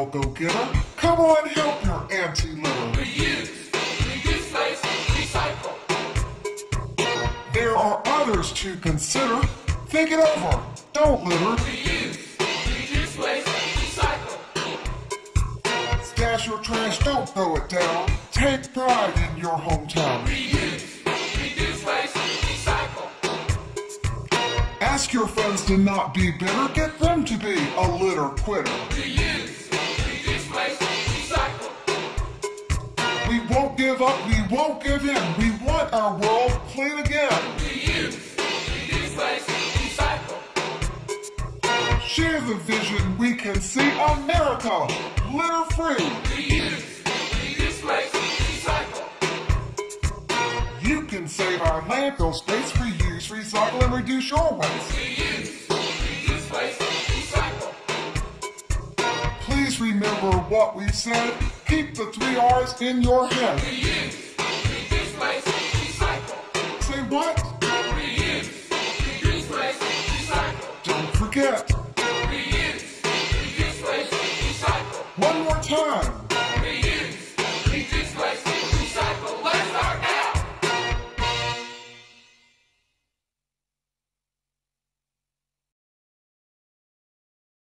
little go-getter. Come on, help your auntie litter. Reuse, reduce waste, recycle. There are others to consider. Think it over. Don't litter. Reuse, reduce waste, recycle. Stash your trash, don't throw it down. Take pride in your hometown. Reuse, reduce waste, recycle. Ask your friends to not be bitter. Get them to be a litter quitter. Reuse, reduce waste, recycle. We won't give up, we won't give in. We want our world clean again. Reuse, reduce waste, recycle. Share the vision, we can see America litter-free. Reuse, reduce waste, recycle. You can save our landfill space, reuse, recycle, and reduce your waste. Reuse, reduce waste, recycle. Please remember what we said. Keep the 3 R's in your head. Reuse, reduce waste, recycle. Say what? Reuse, reduce waste, recycle. Don't forget. Reuse, reduce waste, recycle. One more time.